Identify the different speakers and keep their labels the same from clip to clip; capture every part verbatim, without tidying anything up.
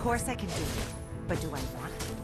Speaker 1: course I can do it, but do I want to?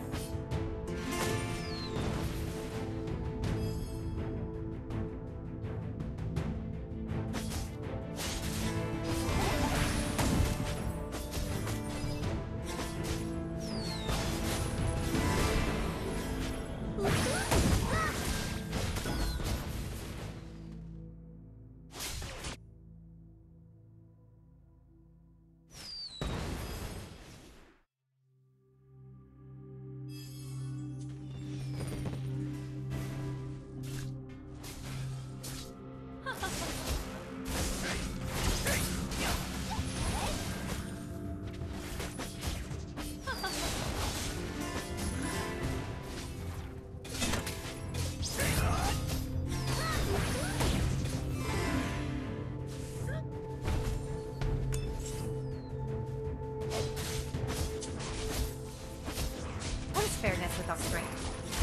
Speaker 1: Fairness without strength.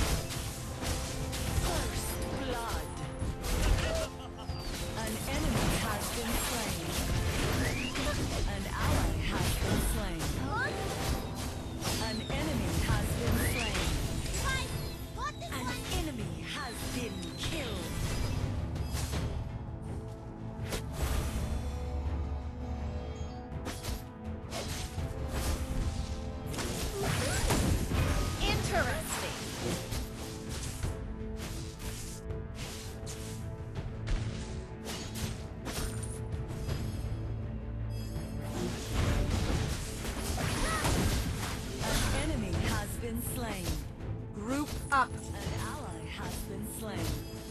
Speaker 2: First blood. An enemy has been slain. An ally has been slain. An enemy has been slain. An enemy has been killed. Slain.
Speaker 1: Group up.
Speaker 2: An ally has been slain.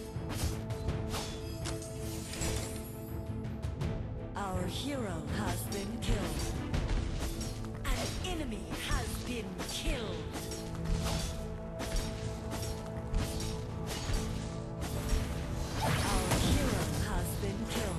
Speaker 2: Our hero has been killed. An enemy has been killed. Our hero has been killed.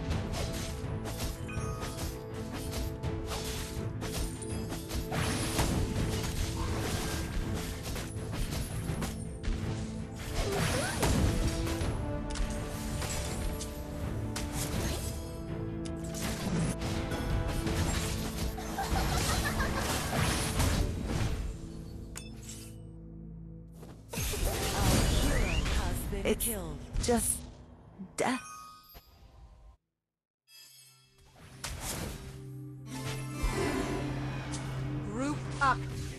Speaker 1: It's
Speaker 2: killed.
Speaker 1: Just death. Group up.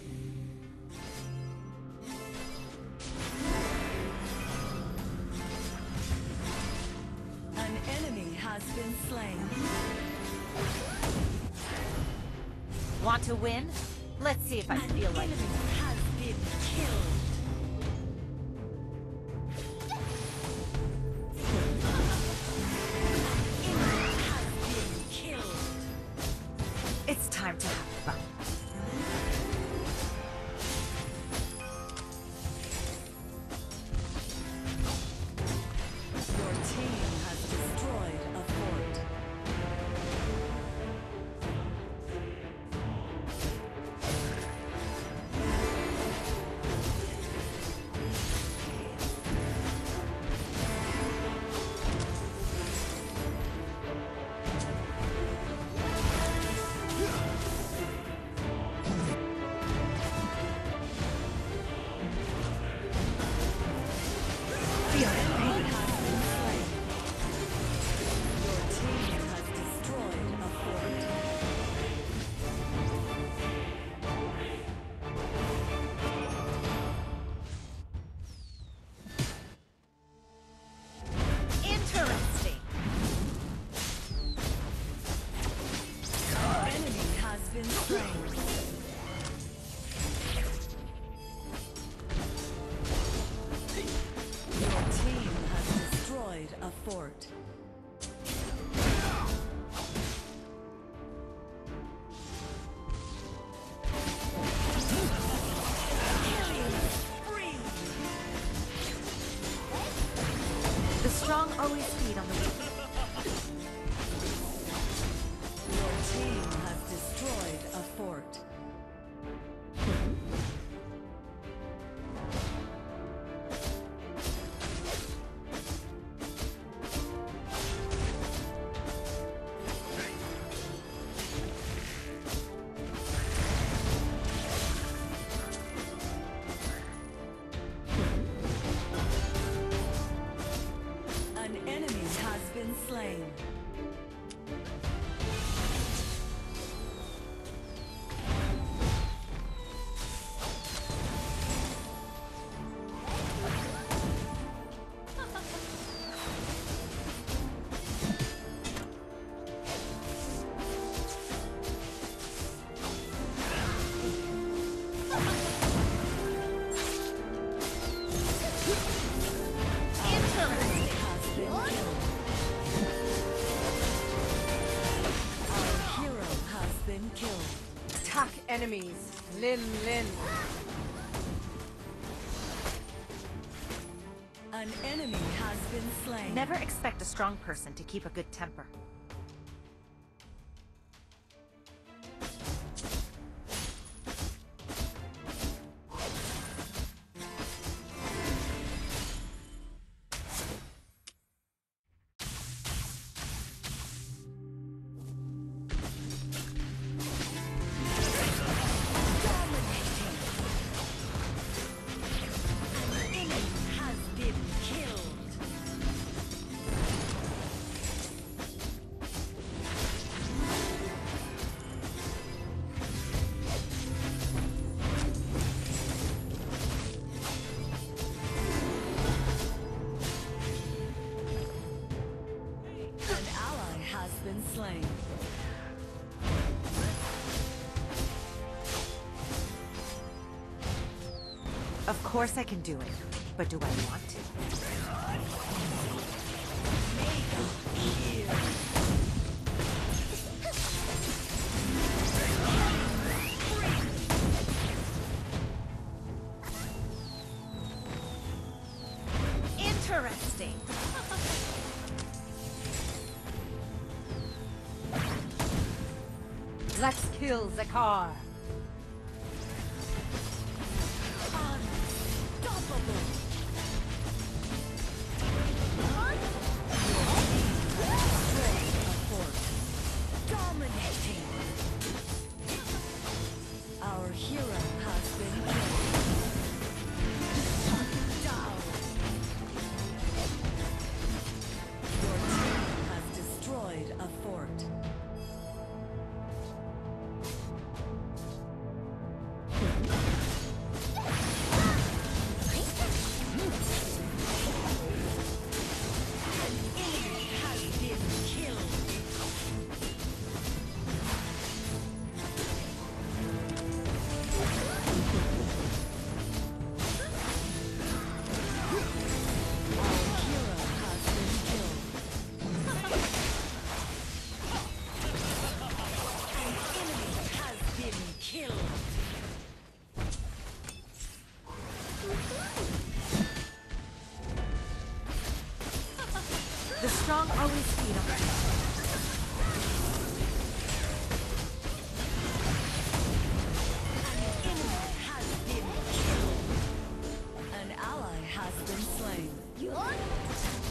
Speaker 2: An enemy has been slain.
Speaker 1: Want to win? Let's see if I
Speaker 2: An
Speaker 1: feel like
Speaker 2: enemy has been killed.
Speaker 1: It's time to have fun.
Speaker 2: Your team has destroyed a fort. Fort.
Speaker 1: The strong always feed on the weak.
Speaker 2: Your team has destroyed a fort.
Speaker 3: enemies. Lin Lin.
Speaker 2: An enemy has been slain.
Speaker 1: Never expect a strong person to keep a good temper.
Speaker 2: Been slain.
Speaker 1: Of course I can do it, but do I want to? Interesting.
Speaker 3: Let's kill Zakar.
Speaker 2: Unstoppable. Dominating. Our hero has been killed. Down. Your team has destroyed a fort.
Speaker 1: The strong always feed on the weak.
Speaker 2: An enemy has been killed. An ally has been slain.